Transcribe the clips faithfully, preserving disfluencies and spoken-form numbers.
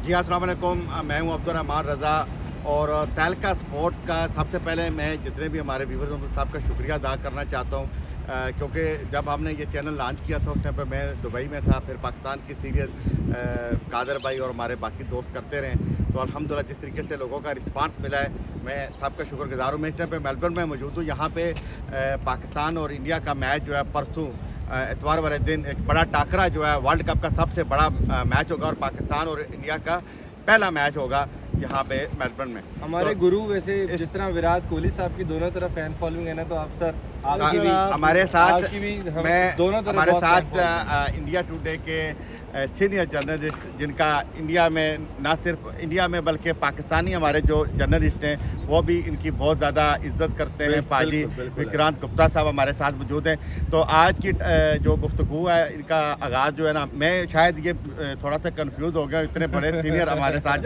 जी अस्सलाम वालेकुम, मैं हूं अब्दुल रहमान रज़ा और तहलका स्पोर्ट्स का सबसे पहले मैं जितने भी हमारे व्यूवर्स हैं उन सबका शुक्रिया अदा करना चाहता हूं, क्योंकि जब हमने ये चैनल लॉन्च किया था उस टाइम पे मैं दुबई में था, फिर पाकिस्तान की सीरीज़ कादर भाई और हमारे बाकी दोस्त करते रहे, तो अल्हम्दुलिल्लाह जिस तरीके से लोगों का रिस्पांस मिला है मैं सबका शुक्रगुजार हूँ। मैं इस टाइम पे मेलबर्न में मौजूद हूँ। यहाँ पे पाकिस्तान और इंडिया का मैच जो है परसों इतवार वाले दिन एक बड़ा टाकरा जो है वर्ल्ड कप का सबसे बड़ा मैच होगा और पाकिस्तान और इंडिया का पहला मैच होगा यहाँ पे मेलबर्न में। हमारे तो, गुरु वैसे जिस तरह विराट कोहली साहब की दोनों तरफ फैन फॉलोइंग है ना, तो आप सर आपकी भी हमारे साथ आपकी भी हम मैं दोनों तरफ हमारे साथ इंडिया टुडे के सीनियर जर्नलिस्ट जिनका इंडिया में ना सिर्फ इंडिया में बल्कि पाकिस्तानी हमारे जो जर्नलिस्ट हैं वो भी इनकी बहुत ज़्यादा इज्जत करते हैं। पाजी विक्रांत गुप्ता साहब हमारे साथ मौजूद हैं। तो आज की जो गुफ्तगू है इनका आगाज़ जो है ना, मैं शायद ये थोड़ा सा कंफ्यूज हो गया, इतने बड़े सीनियर हमारे साथ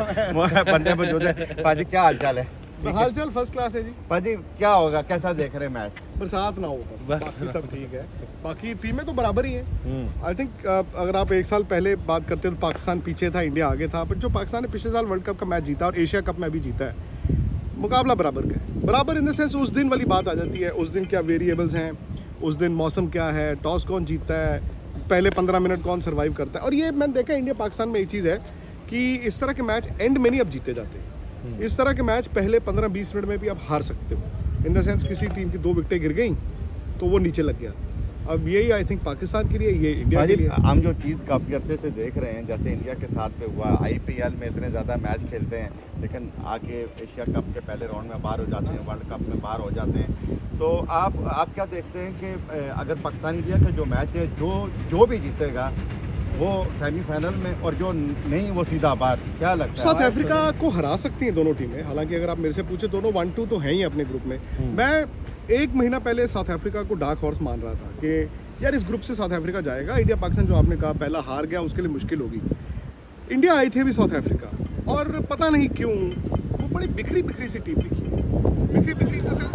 बंदे मौजूद हैं। पाजी क्या हाल चाल है? हाल चाल फर्स्ट क्लास है जी। पाजी क्या होगा, कैसा देख रहे हैं मैच? बरसात ना हो बस, बस बाकी सब ठीक है। बाकी टीमें तो बराबर ही हैं। आई थिंक अगर आप एक साल पहले बात करते तो पाकिस्तान पीछे था, इंडिया आगे था, बट जो पाकिस्तान ने पिछले साल वर्ल्ड कप का मैच जीता और एशिया कप में भी जीता है, मुकाबला बराबर का है। बराबर इन द सेंस उस दिन वाली बात आ जाती है, उस दिन क्या वेरिएबल्स हैं, उस दिन मौसम क्या है, टॉस कौन जीतता है, पहले पंद्रह मिनट कौन सर्वाइव करता है। और ये मैंने देखा इंडिया पाकिस्तान में एक चीज़ है कि इस तरह के मैच एंड में नहीं अब जीते जाते हैं। इस तरह के मैच पहले पंद्रह बीस मिनट में भी आप हार सकते हो। इन द सेंस किसी टीम की दो विकेटें गिर गई तो वो नीचे लग गया। अब यही आई थिंक पाकिस्तान के लिए, ये इंडिया के लिए हम जो चीज़ काफ़ी अर्से से देख रहे हैं, जैसे इंडिया के साथ पे हुआ, आईपीएल में इतने ज़्यादा मैच खेलते हैं लेकिन आके एशिया कप के पहले राउंड में बाहर हो जाते हैं, वर्ल्ड कप में बाहर हो जाते हैं। तो आप आप क्या देखते हैं कि अगर पाकिस्तान इंडिया का जो मैच है, जो जो भी जीतेगा वो सेमीफाइनल में और जो नहीं वो सीधा बाहर, क्या लगता है? साउथ अफ्रीका को हरा सकती हैं दोनों टीमें। हालांकि अगर आप मेरे से पूछे दोनों वन टू तो हैं ही अपने ग्रुप में। मैं एक महीना पहले साउथ अफ्रीका को डार्क हॉर्स मान रहा था कि यार इस ग्रुप से साउथ अफ्रीका जाएगा। इंडिया पाकिस्तान जो आपने कहा पहला हार गया, उसके लिए मुश्किल होगी। इंडिया आई थी भी साउथ अफ्रीका और पता नहीं क्यों वो बड़ी बिखरी बिखरी सी टीम दिखी। बिखरी बिखरी इन द सेंस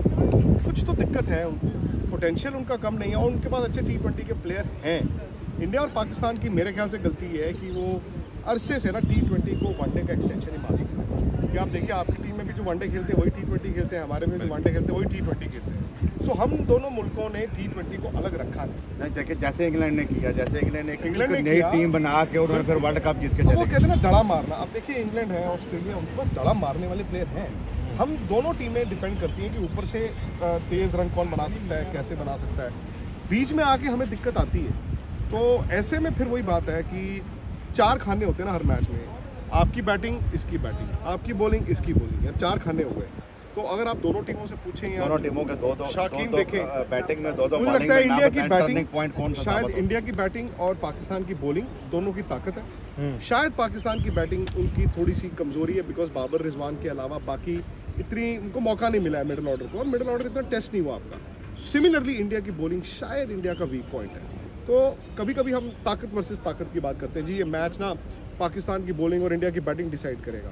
कि कुछ तो दिक्कत है उनको, पोटेंशियल उनका कम नहीं है और उनके पास अच्छे टी ट्वेंटी के प्लेयर हैं। इंडिया और पाकिस्तान की मेरे ख्याल से गलती ये है कि वो अरसे से ना टी ट्वेंटी को वनडे का एक्सटेंशन ही मान रहे हैं। कि आप देखिए आपकी टीम में भी जो वनडे खेलते हैं वही टी ट्वेंटी खेलते हैं, हमारे में जो वनडे खेलते हैं वही टी ट्वेंटी खेलते हैं। सो हम दोनों मुल्कों ने टी ट्वेंटी को अलग रखा नहीं। देखिए जैसे इंग्लैंड ने किया, जैसे इंग्लैंड ने इंग्लैंड ने नई टीम बना के उन्होंने फिर वर्ल्ड कप जीत के चले। वो कहते हैं ना दड़ा मारना। अब देखिए इंग्लैंड है, ऑस्ट्रेलिया, उनके पास दड़ा मारने वाले प्लेयर हैं। हम दोनों टीमें डिपेंड करती हैं कि ऊपर से तेज़ रन कौन बना सकता है, कैसे बना सकता है। बीच में आके हमें दिक्कत आती है। तो ऐसे में फिर वही बात है कि चार खाने होते हैं ना हर मैच में, आपकी बैटिंग, इसकी बैटिंग, आपकी बॉलिंग, इसकी बॉलिंग, यार चार खाने हो गए। तो अगर आप दोनों टीमों से पूछें यार, दोनों टीमों के दो दो शाकीन देखें बैटिंग में दो दो, मुझे लगता है इंडिया की बैटिंग पॉइंट कौन सा? शायद इंडिया की बैटिंग और पाकिस्तान की बॉलिंग दोनों की ताकत है। शायद पाकिस्तान की बैटिंग उनकी थोड़ी सी कमजोरी है, बिकॉज बाबर रिजवान के अलावा बाकी इतनी उनको मौका नहीं मिला है मिडिल ऑर्डर को, और मिडिल ऑर्डर इतना टेस्ट नहीं हुआ आपका। सिमिलरली इंडिया की बॉलिंग शायद इंडिया का वीक पॉइंट है। तो कभी कभी हम ताकत वर्सेस ताकत की बात करते हैं जी, ये मैच ना पाकिस्तान की बॉलिंग और इंडिया की बैटिंग डिसाइड करेगा।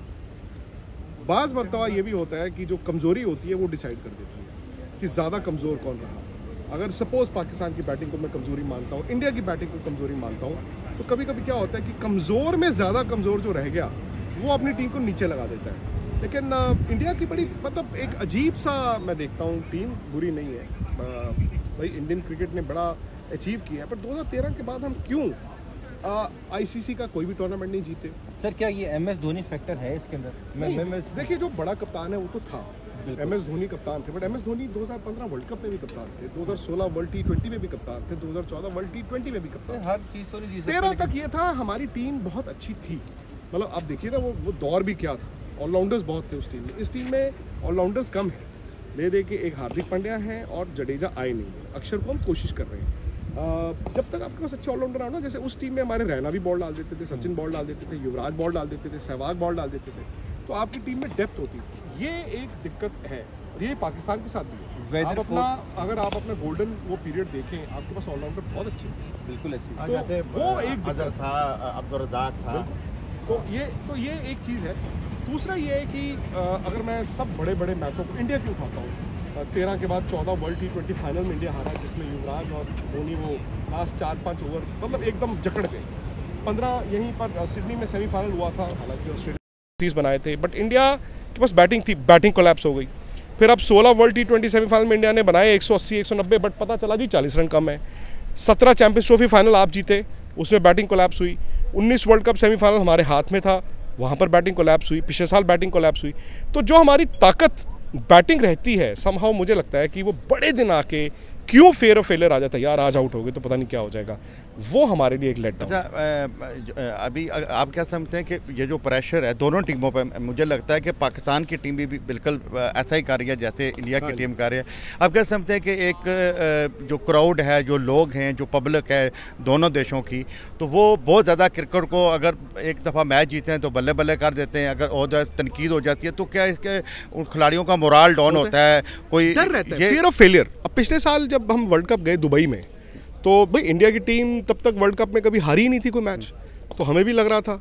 बाज़ मरतबा ये भी होता है कि जो कमज़ोरी होती है वो डिसाइड कर देती है कि ज़्यादा कमज़ोर कौन रहा। अगर सपोज़ पाकिस्तान की बैटिंग को मैं कमज़ोरी मानता हूँ, इंडिया की बैटिंग को कमज़ोरी मानता हूँ, तो कभी कभी क्या होता है कि कमज़ोर में ज़्यादा कमज़ोर जो रह गया वो अपनी टीम को नीचे लगा देता है। लेकिन इंडिया की बड़ी मतलब एक अजीब सा मैं देखता हूँ, टीम बुरी नहीं है भाई, इंडियन क्रिकेट ने बड़ा अचीव किया है, पर दो हज़ार तेरह के बाद हम क्यों आईसीसी का कोई भी टूर्नामेंट नहीं जीते? सर क्या ये एम एस धोनी फैक्टर है इसके अंदर? देखिए जो बड़ा कप्तान है वो तो था, एम एस धोनी कप्तान थे, बट एम एस धोनी दो हज़ार पंद्रह वर्ल्ड कप में भी कप्तान थे, दो हज़ार सोलह वर्ल्ड टी ट्वेंटी में भी कप्तान थे, दो हज़ार चौदह वर्ल्ड टी ट्वेंटी में भी कप्तान। हर चीज़ तो नहीं जीत सकते। तेरह तक ये था हमारी टीम बहुत अच्छी थी, मतलब आप देखिए ना वो वो दौर भी क्या था, ऑलराउंडर्स बहुत थे उस टीम में। इस टीम में ऑलराउंडर्स कम है, ले दे के एक हार्दिक पांड्या हैं और जडेजा आए नहीं, अक्षर को हम कोशिश कर रहे हैं। Uh, जब तक आपके पास अच्छे ऑलराउंडर आओ ना, जैसे उस टीम में हमारे रैना भी बॉल डाल देते थे, सचिन बॉल डाल देते थे, युवराज बॉल डाल देते थे, सहवाग बॉल डाल देते थे, तो आपकी टीम में डेप्थ होती थी। ये एक दिक्कत है, ये पाकिस्तान के साथ भी है। आप अपना अगर आप अपना गोल्डन वो पीरियड देखें, आपके पास ऑलराउंडर बहुत अच्छे हैं, बिल्कुल ऐसी तो वो एक अजहर था, अब्दुल रज़ाक था, तो ये तो ये एक चीज़ है। दूसरा ये है कि अगर मैं सब बड़े बड़े मैचों को इंडिया क्यों उठाता हूँ, तेरह के बाद चौदह वर्ल्ड टी ट्वेंटी फाइनल में इंडिया हारा, जिसमें युवराज और धोनी वो लास्ट चार पाँच ओवर मतलब एकदम जकड़ गए। पंद्रह यहीं पर सिडनी में सेमीफाइनल हुआ था, हालांकि ऑस्ट्रेलिया तीस बनाए थे, बट इंडिया के पास बैटिंग थी, बैटिंग कोलैप्स हो गई। फिर अब सोलह वर्ल्ड टी ट्वेंटी सेमीफाइनल में इंडिया ने बनाए एक सौ अस्सी एक सौ नब्बे, बट पता चला जी चालीस रन कम है। सत्रह चैंपियंस ट्रॉफी फाइनल आप जीते, उसमें बैटिंग कोलैप्स हुई। उन्नीस वर्ल्ड कप सेमीफाइनल हमारे हाथ में था, वहाँ पर बैटिंग कोलैप्स हुई। पिछले साल बैटिंग कोलैप्स हुई। तो जो हमारी ताकत बैटिंग रहती है, समहाउ मुझे लगता है कि वो बड़े दिन आके क्यों फेयर और फेलियर आ जाता है, यार आज आउट हो गए तो पता नहीं क्या हो जाएगा, वो हमारे लिए एक लेट डाउन। अच्छा, अभी आप क्या समझते हैं कि ये जो प्रेशर है दोनों टीमों पे, मुझे लगता है कि पाकिस्तान की टीम भी बिल्कुल ऐसा ही कर रही है जैसे इंडिया की टीम कर रही है। आप क्या समझते हैं कि एक जो क्राउड है, जो लोग हैं, जो पब्लिक है दोनों देशों की, तो वो बहुत ज़्यादा क्रिकेट को अगर एक दफ़ा मैच जीते हैं तो बल्ले बल्ले कर देते हैं, अगर और तनकीद हो जाती है तो क्या इसके उन खिलाड़ियों का मोराल डाउन होता है, कोई डर रहता है, फियर ऑफ फेलियर। अब पिछले साल जब हम वर्ल्ड कप गए दुबई में, तो भाई इंडिया की टीम तब तक वर्ल्ड कप में कभी हारी ही नहीं थी कोई मैच, तो हमें भी लग रहा था।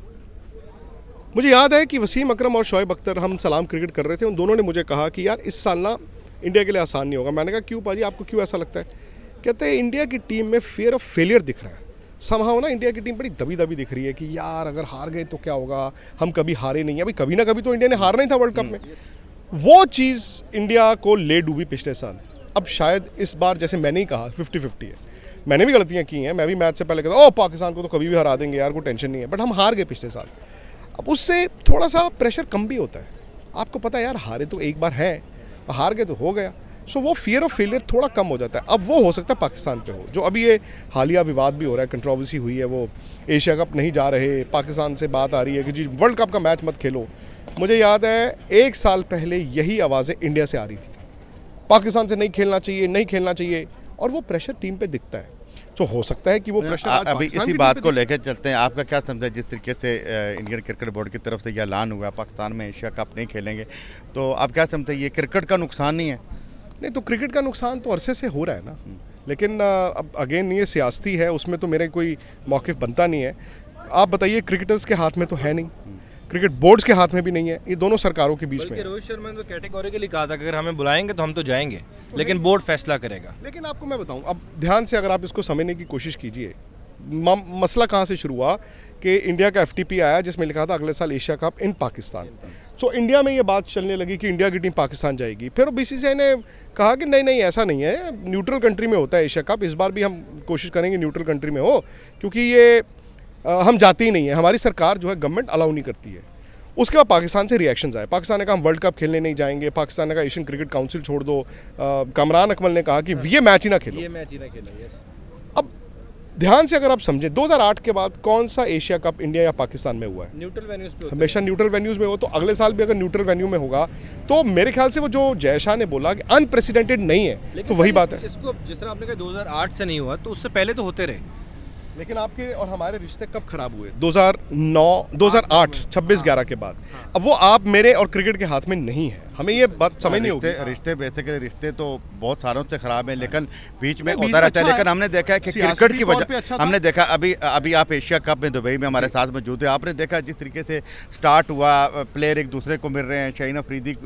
मुझे याद है कि वसीम अकरम और शोएब अख्तर, हम सलाम क्रिकेट कर रहे थे, उन दोनों ने मुझे कहा कि यार इस साल ना इंडिया के लिए आसान नहीं होगा। मैंने कहा क्यों पाजी, आपको क्यों ऐसा लगता है? कहते हैं इंडिया की टीम में फियर ऑफ फेलियर दिख रहा है। समहाउ ना इंडिया की टीम बड़ी दबी दबी दिख रही है कि यार अगर हार गए तो क्या होगा, हम कभी हारे नहीं है। भाई कभी ना कभी तो इंडिया ने हारना ही था वर्ल्ड कप में। वो चीज़ इंडिया को ले डूबी पिछले साल। अब शायद इस बार जैसे मैंने ही कहा फिफ्टी फिफ्टी है, मैंने भी गलतियां की हैं, मैं भी मैच से पहले कहता ओ पाकिस्तान को तो कभी भी हरा देंगे यार, कोई टेंशन नहीं है, बट हम हार गए पिछले साल। अब उससे थोड़ा सा प्रेशर कम भी होता है, आपको पता है यार हारे तो एक बार है, हार गए तो हो गया। सो वो फियर ऑफ फेलियर थोड़ा कम हो जाता है। अब वो हो सकता है पाकिस्तान पे हो, जो अभी ये हालिया विवाद भी हो रहा है, कंट्रोवर्सी हुई है, वो एशिया कप नहीं जा रहे, पाकिस्तान से बात आ रही है कि जी वर्ल्ड कप का मैच मत खेलो। मुझे याद है एक साल पहले यही आवाज़ें इंडिया से आ रही थी, पाकिस्तान से नहीं खेलना चाहिए, नहीं खेलना चाहिए, और वो प्रेशर टीम पे दिखता है। तो हो सकता है कि वो प्रेशर आज अभी इसी बात को लेकर चलते हैं। आपका क्या समझा, जिस तरीके से इंडियन क्रिकेट बोर्ड की तरफ से यह ऐलान हुआ पाकिस्तान में एशिया कप नहीं खेलेंगे, तो आप क्या समझते हैं ये क्रिकेट का नुकसान नहीं है? नहीं, तो क्रिकेट का नुकसान तो अरसे से हो रहा है ना, लेकिन अब अगेन ये सियासती है, उसमें तो मेरे कोई मौक़िफ़ बनता नहीं है। आप बताइए, क्रिकेटर्स के हाथ में तो है नहीं, क्रिकेट बोर्ड्स के हाथ में भी नहीं है, ये दोनों सरकारों के बीच में। रोहित शर्मा ने तो कैटेगोरिकली कहा था कि अगर हमें बुलाएंगे तो हम तो जाएंगे, लेकिन बोर्ड फैसला करेगा। लेकिन आपको मैं बताऊं, अब ध्यान से अगर आप इसको समझने की कोशिश कीजिए, मसला कहाँ से शुरू हुआ कि इंडिया का एफ टी पी आया जिसमें लिखा था अगले साल Asia cup in Pakistan. So India में ये बात चलने लगी कि इंडिया की टीम पाकिस्तान जाएगी। फिर बी सी सी आई ने कहा कि नहीं नहीं ऐसा नहीं है, न्यूट्रल कंट्री में होता है एशिया कप, इस बार भी हम कोशिश करेंगे न्यूट्रल कंट्री में हो, क्योंकि ये आ, हम जाते ही नहीं है, हमारी सरकार जो है गवर्नमेंट अलाउ नहीं करती है। उसके बाद पाकिस्तान से रिएक्शंस आए, पाकिस्तान ने कहा हम वर्ल्ड कप खेलने नहीं जाएंगे, पाकिस्तान ने कहा एशियन क्रिकेट काउंसिल छोड़ दो, कमरान अकमल ने कहा कि ये मैच ही ना खेलो, ये मैच ही ना खेलो। यस। अब ध्यान से अगर आप समझे, दो हज़ार आठ के बाद कौन सा एशिया कप इंडिया या पाकिस्तान में हुआ है? न्यूट्रल वेन्यूज पे, हमेशा न्यूट्रल वेन्यूज में हो, तो अगले साल भी अगर न्यूट्रल वेन्यू में होगा तो मेरे ख्याल से वो जो जयशाह ने बोला कि अनप्रेसिडेंटेड नहीं है, तो वही बात है। इसको जिस तरह आपने कहा दो हज़ार आठ से नहीं हुआ, तो उससे पहले तो होते रहे। लेकिन आपके और हमारे रिश्ते कब खराब हुए? दो हज़ार नौ दो हज़ार आठ छब्बीस ग्यारह के बाद। अब वो आप मेरे और क्रिकेट के हाथ में नहीं है, हमें ये बात समझ नहीं होगी। रिश्ते बेसिकली रिश्ते तो बहुत सालों से खराब है, लेकिन बीच में होता रहता है। लेकिन हमने देखा है कि क्रिकेट की वजह, हमने देखा अभी अभी आप एशिया कप में दुबई में हमारे साथ मौजूद है, आपने देखा जिस तरीके से स्टार्ट हुआ, प्लेयर एक दूसरे को मिल रहे हैं, शाहीन अफरीदी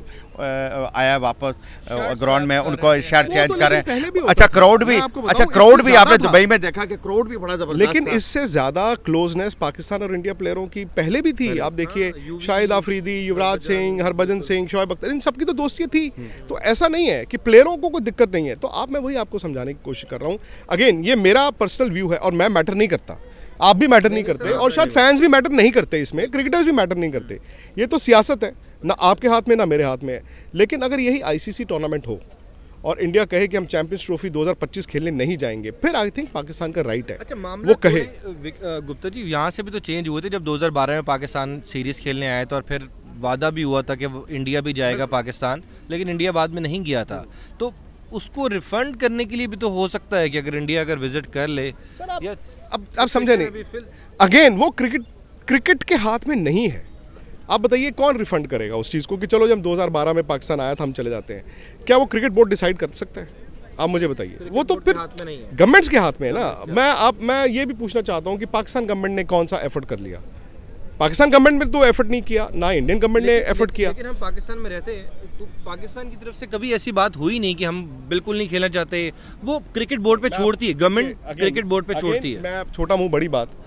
आया वापस ग्राउंड में, उनको शर्ट चेंज कर रहे हैं। अच्छा क्राउड भी, अच्छा क्राउड भी आपने दुबई में देखा कि क्राउड भी बड़ा जबरदस्त। लेकिन इससे ज्यादा क्लोजनेस पाकिस्तान और इंडिया प्लेयरों की पहले भी थी। आप देखिए शाहिद अफरीदी, युवराज सिंह, हरभजन सिंह, शोएब अख्तर, इन सबकी तो दोस्ती थी। तो ऐसा नहीं है कि प्लेयरों को कोई दिक्कत नहीं है। तो आप, मैं वही आपको समझाने की कोशिश कर रहा हूँ। अगेन ये मेरा पर्सनल व्यू है और मैं मैटर नहीं करता, आप भी मैटर नहीं करते, और शायद फैंस भी मैटर नहीं करते, इसमें क्रिकेटर्स भी मैटर नहीं करते। ये तो सियासत है, ना आपके हाथ में ना मेरे हाथ में है। लेकिन अगर यही आईसीसी टूर्नामेंट हो और इंडिया कहे कि हम चैंपियंस ट्रॉफी दो हज़ार पच्चीस खेलने नहीं जाएंगे, फिर आई थिंक पाकिस्तान का राइट है। अच्छा, वो कहे। गुप्ता जी, यहाँ से भी तो चेंज हुए थे जब दो हज़ार बारह में पाकिस्तान सीरीज खेलने आए थे, और फिर वादा भी हुआ था कि इंडिया भी जाएगा पाकिस्तान, लेकिन इंडिया बाद में नहीं गया था। तो उसको रिफंड करने के लिए भी तो हो सकता है कि अगर इंडिया अगर विजिट कर ले। सर आप, अब आप समझे नहीं, अगेन वो क्रिकेट क्रिकेट के हाथ में नहीं है। आप बताइए कौन रिफंड करेगा उस चीज़ को कि चलो जब दो हज़ार बारह में पाकिस्तान आया था हम चले जाते हैं? क्या वो क्रिकेट बोर्ड डिसाइड कर सकता है? आप मुझे बताइए। वो तो फिर गवर्नमेंट्स के हाथ में है ना। मैं आप मैं ये भी पूछना चाहता हूँ कि पाकिस्तान गवर्नमेंट ने कौन सा एफर्ट कर लिया? पाकिस्तान गवर्नमेंट ने तो एफर्ट नहीं किया, ना इंडियन गवर्नमेंट ने एफर्ट किया। लेकिन हम पाकिस्तान में रहते हैं, तो पाकिस्तान की तरफ से कभी ऐसी बात हुई नहीं कि हम बिल्कुल नहीं खेलना चाहते। वो क्रिकेट बोर्ड पे छोड़ती है, गवर्नमेंट क्रिकेट बोर्ड पे छोड़ती है। मैं छोटा मुंह बड़ी बात,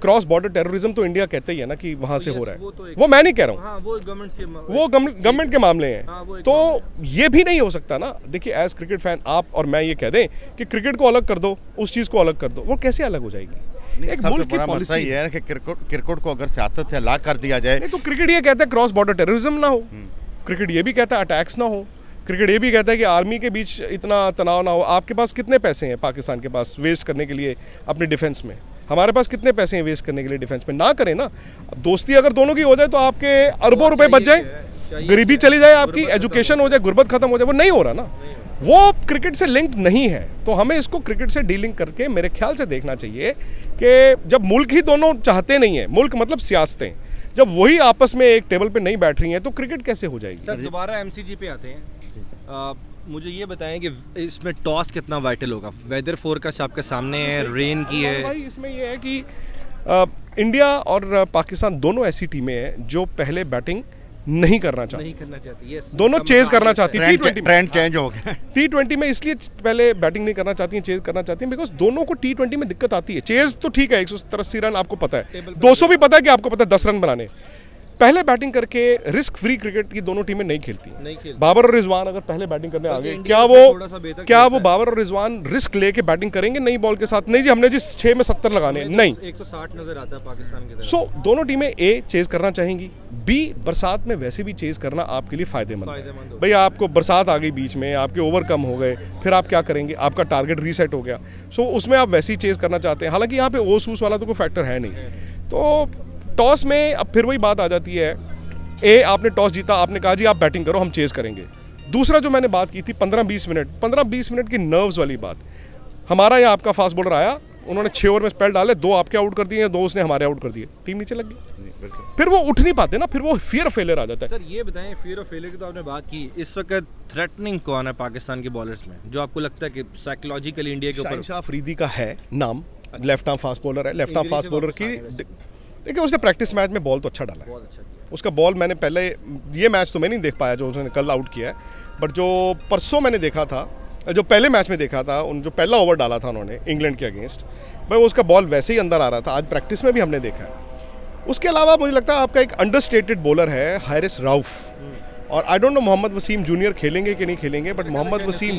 क्रॉस बॉर्डर टेररिज्म तो इंडिया कहते ही है ना कि वहाँ से हो रहा है, वो, तो वो मैं नहीं कह रहा हूँ, हाँ, वो गवर्नमेंट से वो गवर्नमेंट के मामले हैं। हाँ, तो ये भी नहीं हो सकता ना। देखिए एज क्रिकेट फैन आप और मैं ये कह दें कि क्रिकेट को अलग कर दो, उस चीज़ को अलग कर दो, वो कैसे अलग हो जाएगी? एक मुल्क की पॉलिसी ये है कि क्रिकेट क्रिकेट को अगर सियासत से अलग कर दिया जाए, तो क्रिकेट ये कहता है क्रॉस बॉर्डर टेररिज्म ना हो, क्रिकेट ये भी कहता है अटैक्स ना हो, क्रिकेट ये भी कहता है कि आर्मी के बीच इतना तनाव ना हो। आपके पास कितने पैसे हैं पाकिस्तान के पास वेस्ट करने के लिए अपने डिफेंस में? हमारे पास कितने पैसे हैं वेस्ट करने के लिए डिफेंस में? ना करें ना। दोस्ती अगर दोनों की हो जाए तो आपके अरबों रुपए बच जाए, गरीबी चली जाए, आपकी एजुकेशन हो जाए, गुर्बत खत्म हो जाए, वो नहीं हो रहा ना। वो क्रिकेट से लिंक नहीं है। तो हमें इसको क्रिकेट से डीलिंग करके मेरे ख्याल से देखना चाहिए कि जब मुल्क ही दोनों चाहते नहीं है, मुल्क मतलब सियासतें, जब वही आपस में एक टेबल पे नहीं बैठ रही हैं तो क्रिकेट कैसे हो जाएगी? सर दोबारा एमसीजी पे आते हैं। आ, मुझे ये बताएं कि इसमें टॉस कितना वाइटल होगा? वेदर फोरकास्ट आपके सामने है, रेन की है भाई। इसमें ये है कि आ, इंडिया और पाकिस्तान दोनों ऐसी टीमें हैं जो पहले बैटिंग नहीं करना चाहती, नहीं करना चाहती, yes, दोनों चेज करना चाहती है। ट्रेंड चेंज हो गया। टी ट्वेंटी में इसलिए पहले बैटिंग नहीं करना चाहती हैं, चेज करना चाहती हैं बिकॉज दोनों को टी ट्वेंटी में दिक्कत आती है। चेज तो ठीक है, एक सौ अस्सी रन आपको पता है, दो सौ भी पता है कि आपको पता है दस रन बनाने। पहले बैटिंग करके रिस्क फ्री क्रिकेट की दोनों टीमें नहीं खेलती, नहीं खेलती। बाबर और रिजवान अगर पहले बैटिंग करने आ गए, क्या वो क्या वो बाबर और रिजवान रिस्क लेके बैटिंग करेंगे नई बॉल के साथ? नहीं जी, हमने जिस छह में सत्तर लगाने, नहीं, एक सौ साठ नजर आता है पाकिस्तान की तरफ। सो दोनों टीमें ए चेज करना चाहेंगी, बी बरसात में वैसे भी चेज करना आपके लिए फायदेमंद है। भाई आपको बरसात आ गई बीच में, आपके ओवर कम हो गए, फिर आप क्या करेंगे? आपका टारगेट रीसेट हो गया, सो उसमें आप वैसे ही चेज करना चाहते हैं। हालांकि यहाँ पे ओस ऊस वाला तो कोई फैक्टर है नहीं। तो टॉस में अब फिर वही बात आ जाती है, ए आपने टॉस जीता, आपने कहा जी आप बैटिंग करो, हम चेज करेंगे। दूसरा जो मैंने बात की थी पंद्रह बीस मिनट पंद्रह बीस मिनट की नर्व्स वाली बात, हमारा या आपका फास्ट बॉलर आया, उन्होंने छः ओवर में स्पेल डाले, दो आपके आउट कर दिए, दो उसने हमारे आउट कर दिए, टीम नीचे लग गई, फिर वो उठ नहीं पाते ना, फिर वो फियर ऑफ फेलियर आ जाता है। सर ये बताएं, फियर ऑफ फेलियर की तो आपने बात की, इस वक्त थ्रेटनिंग कौन है पाकिस्तान के बॉलर्स में, जो आपको लगता है कि साइकोलॉजिकली इंडिया के ऊपर? शाहिन शाह अफरीदी का है नाम, लेफ्ट आर्म फास्ट बॉलर है। लेफ्ट आर्म फास्ट बॉलर की देखिए उसने प्रैक्टिस मैच में बॉल तो अच्छा डाला है, उसका बॉल मैंने पहले, ये मैच तो मैं नहीं देख पाया जो उसने कल आउट किया है, बट जो परसों मैंने देखा था, जो पहले मैच में देखा था, उन जो पहला ओवर डाला था उन्होंने इंग्लैंड के अगेंस्ट, भाई उसका बॉल वैसे ही अंदर आ रहा था, आज प्रैक्टिस में भी हमने देखा है। उसके अलावा मुझे लगता है आपका एक अंडरस्टेटेड बॉलर है हारिस राउफ, और I don't know Mohammad Wasim junior खेलेंगे कि नहीं खेलेंगे, but Mohammad Wasim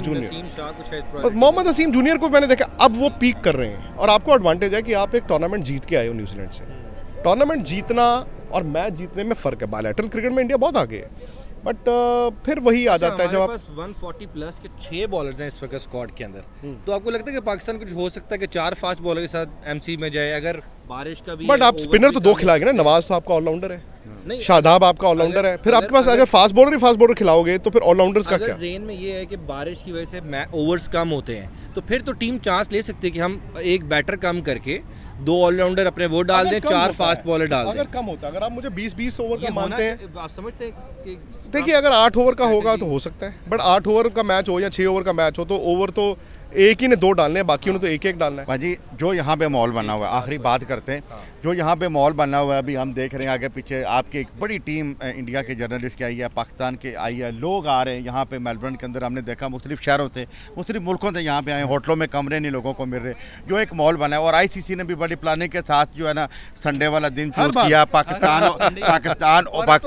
junior Mohammad Wasim junior को मैंने देखा अब वो पीक कर रहे हैं, और आपको एडवांटेज है कि आप एक टूर्नामेंट जीत के आए हो न्यूजीलैंड से। टूर्नामेंट जीतना और मैच जीतने में फ़र्क है। बायलैटरल क्रिकेट में इंडिया बहुत आगे है, बट uh, फिर वही आ जाता है जब आप एक सौ चालीस प्लस के छह बॉलर्स हैं इस वक्त स्क्वाड के अंदर, तो आपको लगता है कि पाकिस्तान कुछ हो सकता है कि चार फास्ट बॉलर के साथ एमसी में जाए अगर बारिश का भी? बट आप स्पिनर तो दो खिलाएंगे ना, नवाज तो आपका ऑलराउंडर है, शादाब आपका ऑलराउंडर है, फिर आपके पास अगर फास्ट बॉलर ही फास्ट बॉलर खिलाओगे तो फिर ऑलराउंडर्स का क्या? ज़हन में ये है कि बारिश की वजह से ओवर्स कम होते हैं, तो फिर तो टीम चांस ले सकती है कि हम एक बैटर कम करके दो ऑलराउंडर अपने वो डाल दें, चार फास्ट बॉलर डाल दें। अगर कम होता है, अगर आप मुझे बीस बीस ओवर का मानते हैं, आप समझते हैं कि देखिए अगर आठ ओवर का होगा तो हो सकता है, बट आठ ओवर का मैच हो या छः ओवर का मैच हो तो ओवर तो एक ही ने दो डालने हैं, बाकी उन्हें तो एक एक डालना है। भाजी जो यहाँ पे माहौल बना हुआ है, आखिरी बात करते हैं, जो यहाँ पे माहौल बना हुआ है, अभी हम देख रहे हैं आगे पीछे आपकी एक बड़ी टीम इंडिया के जर्नलिस्ट की आई है, पाकिस्तान के आई है, लोग आ रहे हैं यहाँ पे मेलबर्न के अंदर, हमने देखा मुख्तलिफ शहरों से, मुख्तलिफ मुल्कों से यहाँ पे आए, होटलों में कमरे नहीं लोगों को मिल रहे, जो एक माहौल बना है। और आई सी सी ने भी बड़ी प्लानिंग के साथ जो है ना संडे वाला दिन चूज किया, पाकिस्तान पाकिस्तान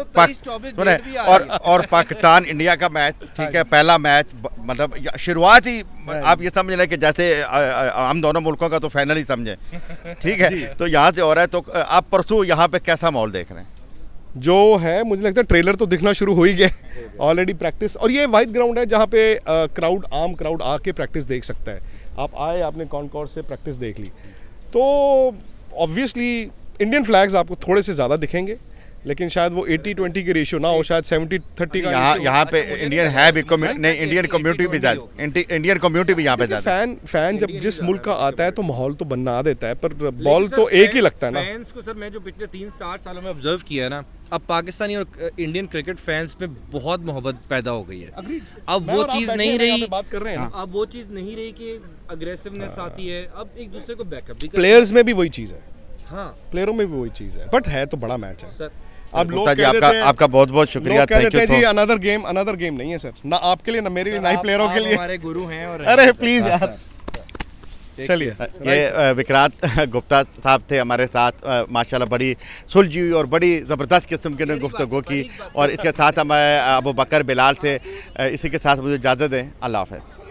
और और पाकिस्तान इंडिया का मैच, ठीक है, पहला मैच, मतलब शुरुआत ही आप ये समझ लें कि जैसे हम दोनों मुल्कों का तो फाइनल ही समझे, ठीक है, तो यहाँ से हो रहा है। तो आप परसों यहाँ पे कैसा माहौल देख रहे हैं? जो है मुझे लगता है ट्रेलर तो दिखना शुरू हो ही गया ऑलरेडी प्रैक्टिस, और ये वाइड ग्राउंड है जहाँ पे क्राउड आम क्राउड आके प्रैक्टिस देख सकता है। आप आए, आपने कॉनकॉर्ड से प्रैक्टिस देख ली, तो ऑब्वियसली इंडियन फ्लैग्स आपको थोड़े से ज़्यादा दिखेंगे, लेकिन शायद वो अस्सी बीस की रेशियो ना हो, शायद सत्तर तीस का। यहाँ यहाँ पे इंडियन है भी, नहीं इंडियन कम्युनिटी भी ज़्यादा, इंडियन कम्युनिटी भी यहाँ पे ज़्यादा। फैन फैन जब जिस मुल्क का आता है तो माहौल तो बना देता है, पर बॉल तो एक ही लगता है ना। फैंस को सर मैं जो पिछले तीन चार सालों में ऑब्जर्व किया है ना, अब पाकिस्तानी और इंडियन क्रिकेट फैंस में बहुत मोहब्बत पैदा हो गई है। अब वो चीज़ नहीं रही, बात कर रहे हैं, अब वो चीज़ नहीं रही कि अग्रेसिवनेस आती है, अब एक दूसरे को बैकअप भी। प्लेयर्स में भी वही चीज़ है, हाँ प्लेयरों में भी वही चीज़ है, बट है तो बड़ा मैच है सर। अब लोग जी आपका आपका बहुत बहुत शुक्रिया, थैंक यू। जी अनदर गेम अनदर गेम नहीं है सर, ना आपके लिए ना मेरे लिए ना ही प्लेयरों के लिए, हमारे गुरु हैं। और अरे प्लीज यार। चलिए, ये विक्रांत गुप्ता साहब थे हमारे साथ, माशाल्लाह बड़ी सुलझी हुई और बड़ी ज़बरदस्त किस्म की उन्होंने गुफ्तगू की, और इसके साथ हम अबू बकर बिलाल थे। इसी के साथ मुझे इजाज़त दें, अल्लाह हाफ़िज़।